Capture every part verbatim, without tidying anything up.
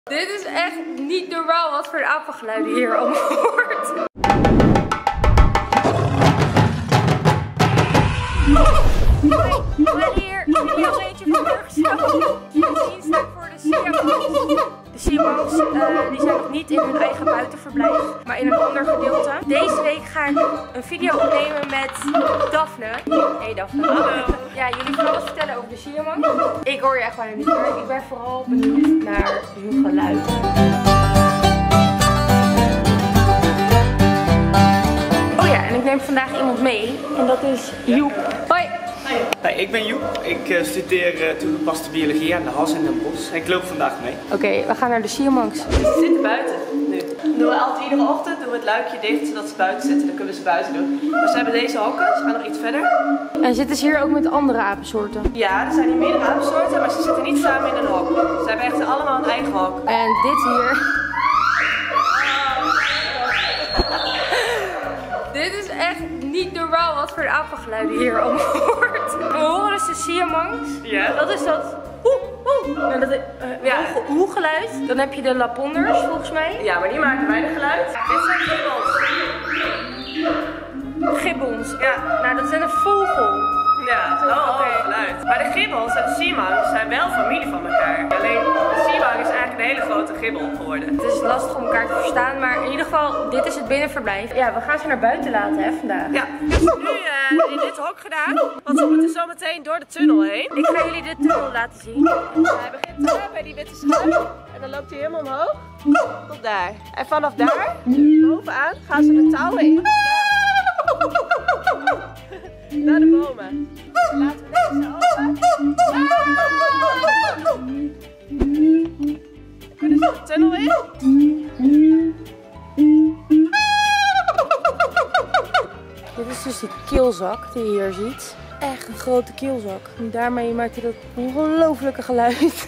Dit is echt niet normaal wat voor apengeluiden hier allemaal hoort. We hebben hier een video eentje voor gesteld. Misschien sta ik voor de Siamongs. De Siamongs uh, die zijn nog niet in hun eigen buitenverblijf, maar in een ander gedeelte. Deze week ga ik een video opnemen met Daphne. Hey Daphne. Hallo. Ja, jullie gaan alles vertellen over de Siamongs. Ik hoor je echt bijna niet meer. Ik ben vooral benieuwd naar hun geluid. Oh ja, en ik neem vandaag iemand mee. En dat is Joep. Hoi. Hey, ik ben Joep. Ik uh, studeer uh, toegepaste biologie aan de Hals in Den Bosch. Ik loop vandaag mee. Oké, okay, we gaan naar de Siamongs. Ze zitten buiten nu. Doen we altijd iedere ochtend doen we het luikje dicht zodat ze buiten zitten. Dan kunnen we ze buiten doen. Maar ze hebben deze hokken, ze gaan nog iets verder. En zitten ze hier ook met andere apensoorten? Ja, er zijn hier meerdere apensoorten, maar ze zitten niet samen in een hok. Ze hebben echt allemaal een eigen hok. En dit hier. Dit is echt niet normaal wat voor apengeluiden hier allemaal hoort. We horen dus de Siamongs. Ja. Dat is dat oeh, oeh. Nou, dat uh, ja. Oeh geluid. Dan heb je de laponders volgens mij. Ja, maar die maken weinig geluid. Dit zijn gibbons. Gibbons. Ja. Nou, dat zijn een vogel. Ja, oh, oh, okay. Geluid. Maar de gibbons en de Siamongs zijn wel familie van elkaar. Alleen de Siamong is eigenlijk een hele grote gibbel geworden. Het is lastig om elkaar te verstaan, maar in ieder geval, dit is het binnenverblijf. Ja, we gaan ze naar buiten laten hè, vandaag. Ja, ik heb nu uh, in dit hok gedaan, want ze moeten zo meteen door de tunnel heen. Ik ga jullie de tunnel laten zien. Hij begint uh, bij die witte schuim en dan loopt hij helemaal omhoog tot daar. En vanaf daar, bovenaan, gaan ze de touwen in. Naar de bomen. Laten we deze open. Dan kunnen ze de tunnel in. Dit is dus die keelzak die je hier ziet. Echt een grote keelzak. En daarmee maakt hij dat ongelofelijke geluid.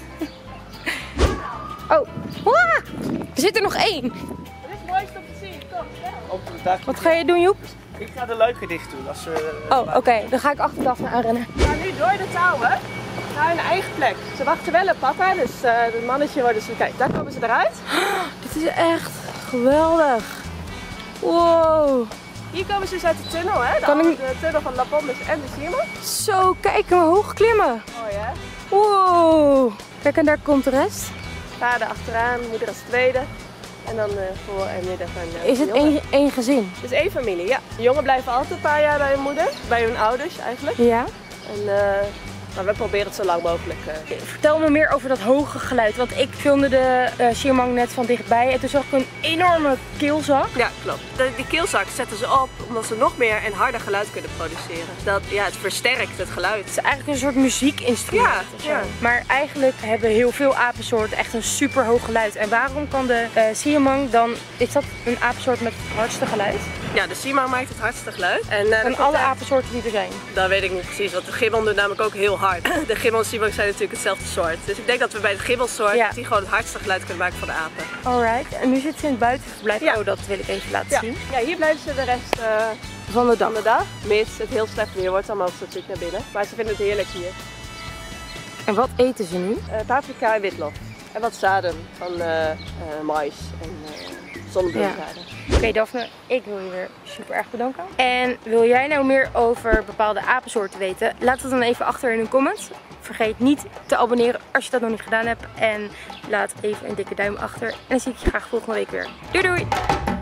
Oh, ah! Er zit er nog één. Dit is het mooiste om te zien, toch? Wat ga je doen, Joep? Ik ga de luiken dicht doen. Als we... Oh, oké. Okay. Dan ga ik achter Daphne aanrennen. We gaan nu door de touwen naar hun eigen plek. Ze wachten wel op papa, dus uh, het mannetje wordt dus... Kijk, daar komen ze eruit. Oh, dit is echt geweldig. Wow. Hier komen ze dus uit de tunnel, hè? De, kan ik... de tunnel van Laponders en de Siamongs. Zo, kijk, we hoog klimmen. Mooi, hè? Wow. Kijk, en daar komt de rest. Vader achteraan, moeder als tweede. En dan uh, voor en midden van uh, Is het één, één gezin? Het is één familie, ja. De jongen blijven altijd een paar jaar bij hun moeder. Bij hun ouders eigenlijk. Ja. En, uh, maar we proberen het zo lang mogelijk. Uh... Vertel me meer over dat hoge geluid. Want ik filmde de uh, Siamong net van dichtbij. En toen zag ik een enorme keelzak. Ja, klopt. De, die keelzak zetten ze op omdat ze nog meer en harder geluid kunnen produceren. Dat, ja, het versterkt het geluid. Het is eigenlijk een soort muziekinstrument. Ja, ja. Maar eigenlijk hebben heel veel apensoorten echt een super hoog geluid. En waarom kan de uh, Siamong dan... Is dat een apensoort met het hardste geluid? Ja, de Siamong maakt het hardste geluid. En, uh, van alle apensoorten die er zijn? Dat weet ik niet precies, want de gibbon doet namelijk ook heel hard. De gibbon en Siamong zijn natuurlijk hetzelfde soort. Dus ik denk dat we bij het gibbelsoort ja. die gewoon het hardste geluid kunnen maken van de apen. Alright, en nu zit ze in het buitenverblijf. Ja. Oh, dat wil ik even laten ja. zien. Ja, hier blijven ze de rest uh, van de dag. Van de dag. Mits het heel slecht weer wordt, dan mogen ze natuurlijk naar binnen. Maar ze vinden het heerlijk hier. En wat eten ze nu? Uh, paprika en witlof. En wat zaden van uh, uh, mais en uh, zonnebloemzaden. Ja. Oké okay, Daphne, ik wil je weer super erg bedanken. En wil jij nou meer over bepaalde apensoorten weten? Laat het dan even achter in de comments. Vergeet niet te abonneren als je dat nog niet gedaan hebt. En laat even een dikke duim achter. En dan zie ik je graag volgende week weer. Doei doei!